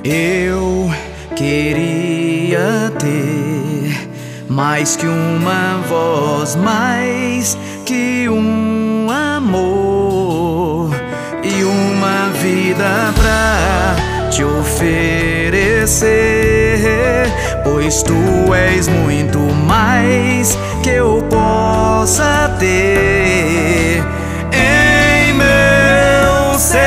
Eu queria ter mais que uma voz, mais que um amor e uma vida pra te oferecer, pois tu és muito mais que eu possa ter em meu ser.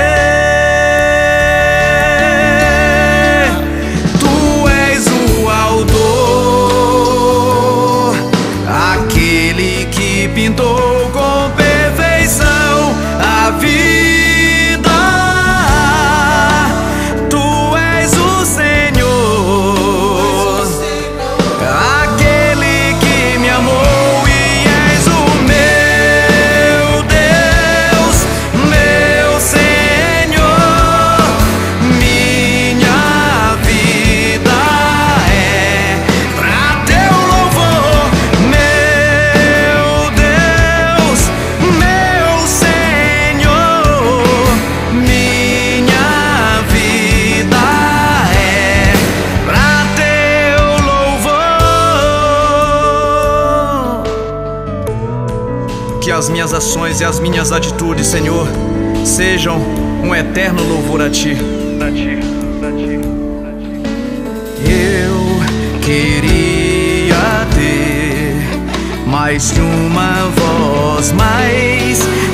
Pintou com perfeição a vida. Tu és o Senhor, aquele que me amou, e és o meu Deus, meu Senhor. Minha vida é pra teu louvor, que as minhas ações e as minhas atitudes, Senhor, sejam um eterno louvor a Ti. Eu queria ter mais que uma voz, mais